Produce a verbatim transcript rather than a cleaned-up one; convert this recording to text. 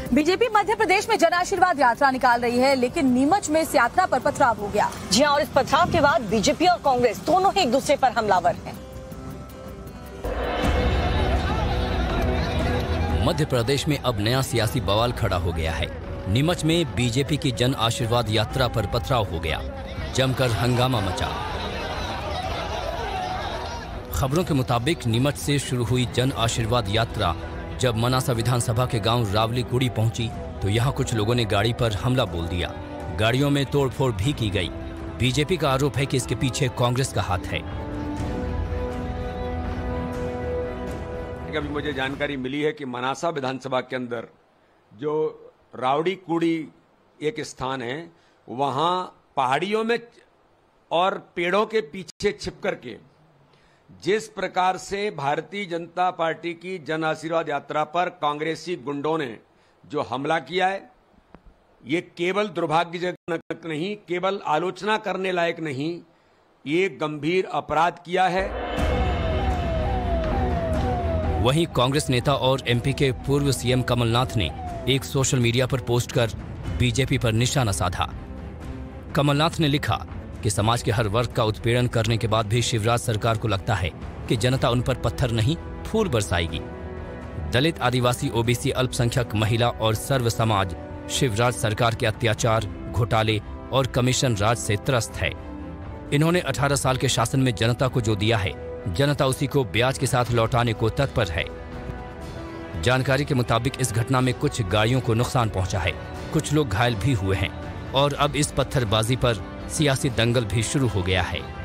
BJP Madhya Pradesh में जन आशीर्वाद यात्रा निकाल रही है, लेकिन नीमच में इस यात्रा पर पथराव हो गया। जी हां, और इस पथराव के बाद बीजेपी और कांग्रेस दोनों ही एक दूसरे पर हमलावर हैं। मध्य प्रदेश में अब नया सियासी बवाल खड़ा हो गया है। नीमच में बीजेपी की जन आशीर्वाद यात्रा पर पथराव हो गया, जमकर हंगामा मचा। खबरों के मुताबिक नीमच से शुरू हुई जन आशीर्वाद यात्रा जब मनासा विधानसभा के गांव रावली कुड़ी पहुंची तो यहां कुछ लोगों ने गाड़ी पर हमला बोल दिया। गाड़ियों में तोड़फोड़ भी की गई। बीजेपी का आरोप है कि इसके पीछे कांग्रेस का हाथ है। अभी मुझे जानकारी मिली है कि मनासा विधानसभा के अंदर जो रावड़ी कुड़ी एक स्थान है, वहां पहाड़ियों में और पेड़ों के पीछे छिप करके जिस प्रकार से भारतीय जनता पार्टी की जन आशीर्वाद यात्रा पर कांग्रेसी गुंडों ने जो हमला किया है, ये केवल दुर्भाग्यजनक नहीं, केवल आलोचना करने लायक नहीं, ये गंभीर अपराध किया है। वहीं कांग्रेस नेता और एमपी के पूर्व सीएम कमलनाथ ने एक सोशल मीडिया पर पोस्ट कर बीजेपी पर निशाना साधा। कमलनाथ ने लिखा कि समाज के हर वर्ग का उत्पीड़न करने के बाद भी शिवराज सरकार को लगता है कि जनता उन पर पत्थर नहीं फूल बरसाएगी। दलित, आदिवासी, ओबीसी, अल्पसंख्यक, महिला और सर्व समाज शिवराज सरकार के अत्याचार, घोटाले और कमीशन राज से त्रस्त है। इन्होंने अठारह साल के शासन में जनता को जो दिया है, जनता उसी को ब्याज के साथ लौटाने को तत्पर है। जानकारी के मुताबिक इस घटना में कुछ गाड़ियों को नुकसान पहुंचा है, कुछ लोग घायल भी हुए हैं और अब इस पत्थरबाजी पर सियासी दंगल भी शुरू हो गया है।